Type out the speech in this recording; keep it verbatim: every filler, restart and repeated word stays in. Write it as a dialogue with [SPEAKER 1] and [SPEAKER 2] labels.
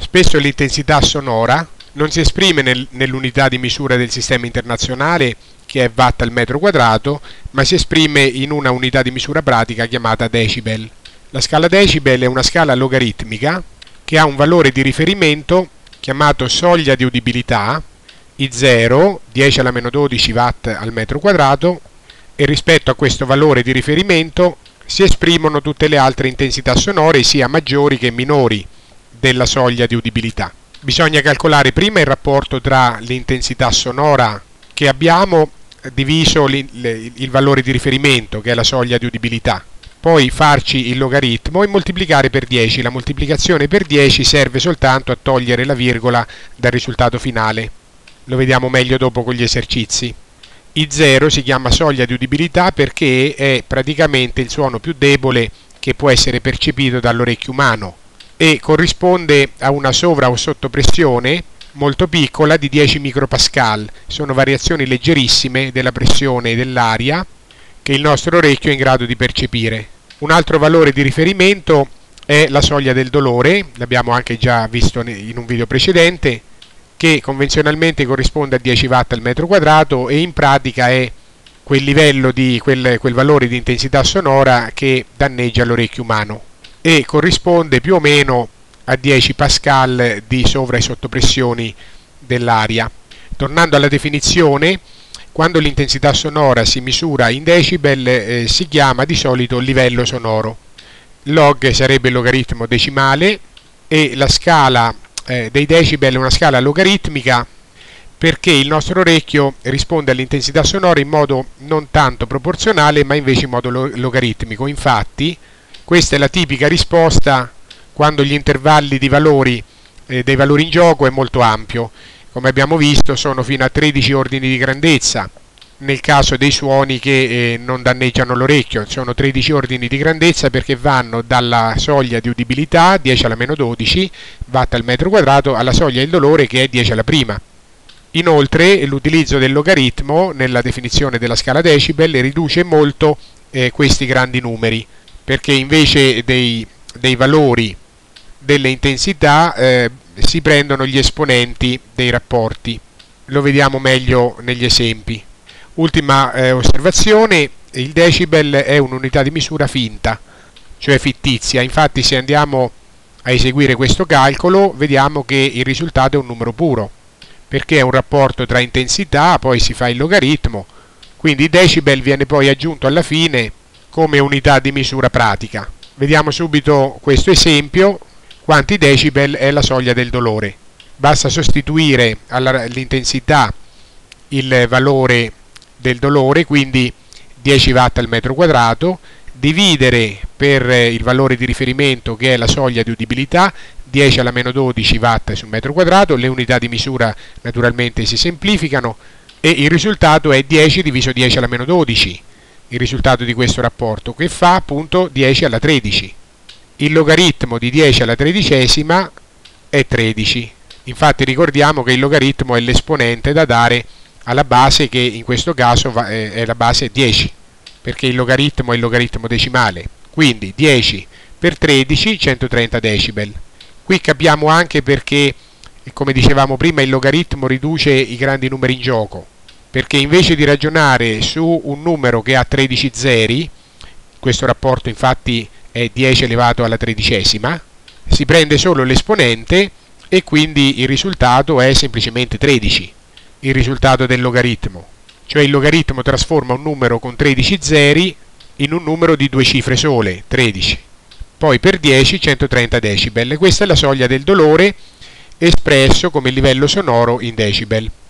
[SPEAKER 1] Spesso l'intensità sonora non si esprime nel, nell'unità di misura del sistema internazionale, che è watt al metro quadrato, ma si esprime in una unità di misura pratica chiamata decibel. La scala decibel è una scala logaritmica che ha un valore di riferimento chiamato soglia di udibilità, I zero, dieci alla meno dodici watt al metro quadrato, e rispetto a questo valore di riferimento si esprimono tutte le altre intensità sonore, sia maggiori che minori della soglia di udibilità. Bisogna calcolare prima il rapporto tra l'intensità sonora che abbiamo diviso il valore di riferimento, che è la soglia di udibilità, poi farci il logaritmo e moltiplicare per dieci. La moltiplicazione per dieci serve soltanto a togliere la virgola dal risultato finale. Lo vediamo meglio dopo con gli esercizi. I zero si chiama soglia di udibilità perché è praticamente il suono più debole che può essere percepito dall'orecchio umano e corrisponde a una sovra o sottopressione molto piccola di dieci micropascal. Sono variazioni leggerissime della pressione dell'aria che il nostro orecchio è in grado di percepire. Un altro valore di riferimento è la soglia del dolore, l'abbiamo anche già visto in un video precedente, che convenzionalmente corrisponde a dieci watt al metro quadrato e in pratica è quel livello di quel, quel valore di intensità sonora che danneggia l'orecchio umano e corrisponde più o meno a dieci pascal di sovra e sottopressioni dell'aria. Tornando alla definizione, quando l'intensità sonora si misura in decibel eh, si chiama di solito livello sonoro. Log sarebbe il logaritmo decimale e la scala eh, dei decibel è una scala logaritmica perché il nostro orecchio risponde all'intensità sonora in modo non tanto proporzionale ma invece in modo lo logaritmico. Infatti questa è la tipica risposta quando gli intervalli di valori, eh, dei valori in gioco è molto ampio. Come abbiamo visto sono fino a tredici ordini di grandezza, nel caso dei suoni che eh, non danneggiano l'orecchio, sono tredici ordini di grandezza perché vanno dalla soglia di udibilità, dieci alla meno dodici watt al metro quadrato, alla soglia del dolore che è dieci alla prima. Inoltre l'utilizzo del logaritmo nella definizione della scala decibel riduce molto eh, questi grandi numeri, perché invece dei, dei valori delle intensità eh, si prendono gli esponenti dei rapporti. Lo vediamo meglio negli esempi. Ultima eh, osservazione, il decibel è un'unità di misura finta, cioè fittizia. Infatti se andiamo a eseguire questo calcolo vediamo che il risultato è un numero puro, perché è un rapporto tra intensità, poi si fa il logaritmo, quindi il decibel viene poi aggiunto alla fine come unità di misura pratica. Vediamo subito questo esempio. Quanti decibel è la soglia del dolore? Basta sostituire all'intensità il valore del dolore, quindi dieci watt al metro quadrato, dividere per il valore di riferimento che è la soglia di udibilità, dieci alla meno dodici watt sul metro quadrato, le unità di misura naturalmente si semplificano e il risultato è dieci diviso dieci alla meno dodici, il risultato di questo rapporto, che fa appunto dieci alla tredici. Il logaritmo di dieci alla tredicesima è tredici. Infatti ricordiamo che il logaritmo è l'esponente da dare alla base, che in questo caso è la base dieci, perché il logaritmo è il logaritmo decimale. Quindi dieci per tredici, centotrenta decibel. Qui capiamo anche perché, come dicevamo prima, il logaritmo riduce i grandi numeri in gioco, perché invece di ragionare su un numero che ha tredici zeri, questo rapporto infatti è dieci elevato alla tredicesima, si prende solo l'esponente e quindi il risultato è semplicemente tredici, il risultato del logaritmo. Cioè il logaritmo trasforma un numero con tredici zeri in un numero di due cifre sole, tredici. Poi per dieci, centotrenta decibel. Questa è la soglia del dolore espresso come livello sonoro in decibel.